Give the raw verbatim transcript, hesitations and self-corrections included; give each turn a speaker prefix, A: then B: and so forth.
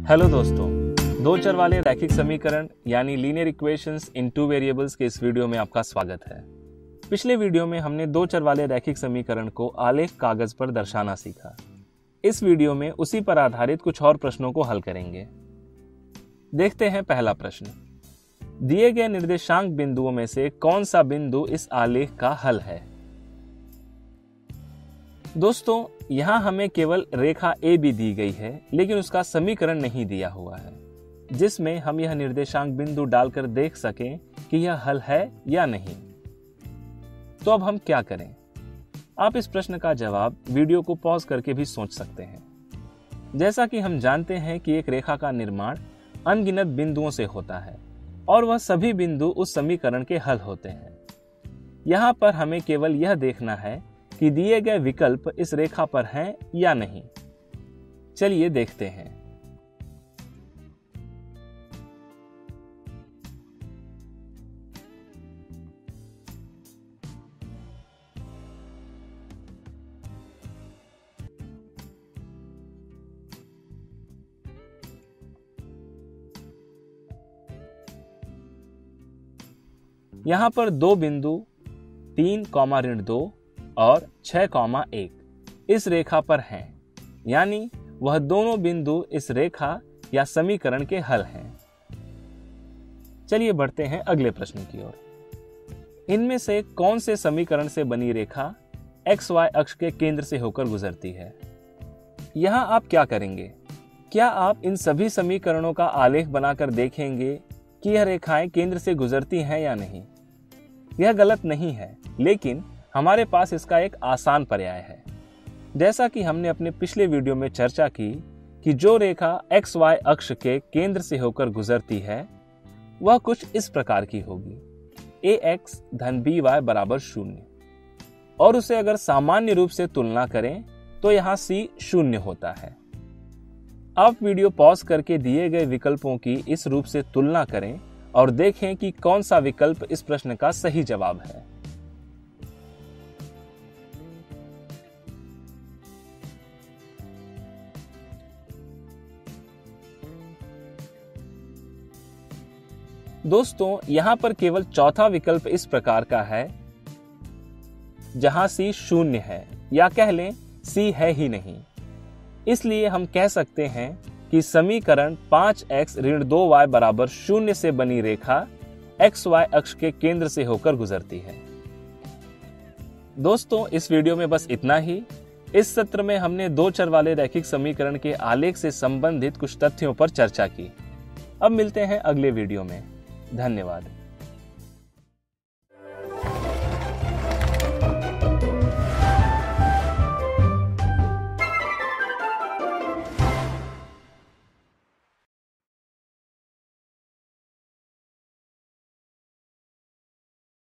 A: Hello दोस्तों, दो चर वाले रैखिक समीकरण यानी linear equations in two variables के इस वीडियो में आपका स्वागत है। पिछले वीडियो में हमने दो चर वाले रैखिक समीकरण को आलेख कागज पर दर्शाना सीखा। इस वीडियो में उसी पर आधारित कुछ और प्रश्नों को हल करेंगे। देखते हैं पहला प्रश्न। दिए गए निर्देशांक बिंदुओं में से कौन सा बिंदु इस आलेख का हल है? दोस्तों, यहां हमें केवल रेखा ए बी दी गई है, लेकिन उसका समीकरण नहीं दिया हुआ है जिसमें हम यह निर्देशांक बिंदु डालकर देख सकें कि यह हल है या नहीं। तो अब हम क्या करें? आप इस प्रश्न का जवाब वीडियो को पॉज करके भी सोच सकते हैं। जैसा कि हम जानते हैं कि एक रेखा का निर्माण अनगिनत बिंदुओं से होता है और वह सभी बिंदु उस समीकरण के हल होते हैं। यहाँ पर हमें केवल यह देखना है कि दिए गए विकल्प इस रेखा पर हैं या नहीं। चलिए देखते हैं। यहां पर दो बिंदु तीन कॉमा ऋण दो और छह कॉमा एक इस रेखा पर हैं, यानी वह दोनों बिंदु इस रेखा या समीकरण के हल हैं। चलिए बढ़ते हैं अगले प्रश्न की ओर। इनमें से कौन से समीकरण से बनी रेखा एक्स वाई अक्ष के केंद्र से होकर गुजरती है? यहां आप क्या करेंगे? क्या आप इन सभी समीकरणों का आलेख बनाकर देखेंगे कि यह रेखाएं केंद्र से गुजरती हैं या नहीं? यह गलत नहीं है, लेकिन हमारे पास इसका एक आसान पर्याय है। जैसा कि हमने अपने पिछले वीडियो में चर्चा की कि जो रेखा एक्स वाई अक्ष के केंद्र से होकर गुजरती है वह कुछ इस प्रकार की होगी। ए एक्स धन बी वाई बराबर शून्य, और उसे अगर सामान्य रूप से तुलना करें तो यहाँ सी शून्य होता है। आप वीडियो पॉज करके दिए गए विकल्पों की इस रूप से तुलना करें और देखें कि कौन सा विकल्प इस प्रश्न का सही जवाब है। दोस्तों, यहां पर केवल चौथा विकल्प इस प्रकार का है जहां सी शून्य है, या कह लें सी है ही नहीं। इसलिए हम कह सकते हैं कि समीकरण पांच एक्स ऋण दो वाई बराबर शून्य से बनी रेखा एक्स वाई अक्ष के केंद्र से होकर गुजरती है। दोस्तों, इस वीडियो में बस इतना ही। इस सत्र में हमने दो चर वाले रैखिक समीकरण के आलेख से संबंधित कुछ तथ्यों पर चर्चा की। अब मिलते हैं अगले वीडियो में। धन्यवाद।